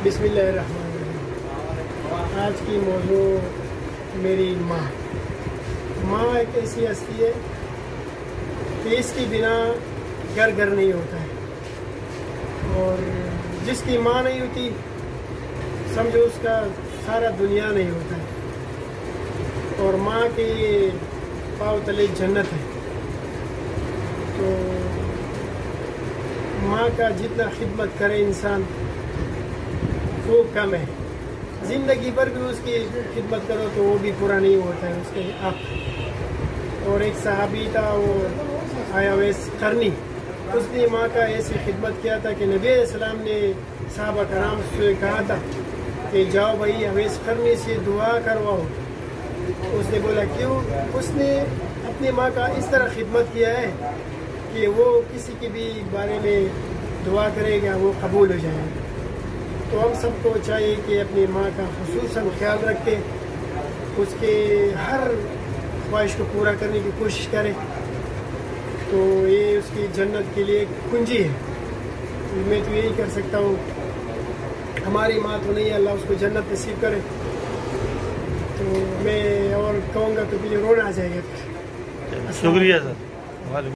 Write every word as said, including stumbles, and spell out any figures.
بسم اللہ الرحمن الرحیم۔ آج کی موضوع میری ماں۔ ماں ایک ایسی ہستی ہے کہ اس کی بنا گھر گھر نہیں ہوتا ہے، اور جس کی ماں نہیں ہوتی سمجھو اس کا سارا دنیا نہیں ہوتا ہے، اور ماں کے پاؤں تلے جنت ہے۔ تو ماں کا جتنا خدمت کرے انسان وہ کم ہے، زندگی بھر بھی اس کی خدمت کرو تو وہ بھی پورا نہیں ہوتا ہے اس کے حق۔ اور ایک صحابی تھا، وہ آیا ویس کرنی، اس نے ماں کا ایسی خدمت کیا تھا کہ نبی علیہ السلام نے صحابہ کرام سے کہا تھا کہ جاؤ بھائی اویس کرنی سے دعا کرواؤ۔ اس نے بولا کیوں؟ اس نے اپنی ماں کا اس طرح خدمت کیا ہے کہ وہ کسی کے بھی بارے میں دعا کرے گا وہ قبول ہو جائے گا۔ تو ہم سب کو چاہیے کہ اپنی ماں کا خصوصاً خیال رکھے، اس کے ہر خواہش کو پورا کرنے کی کوشش کرے، تو یہ اس کی جنت کے لیے ایک کنجی ہے۔ میں تو یہی کر سکتا ہوں، ہماری ماں تو نہیں ہے، اللہ اس کو جنت نصیب کرے۔ تو میں اور کہوں گا تو مجھے رونا آ جائے گا۔ شکریہ سر۔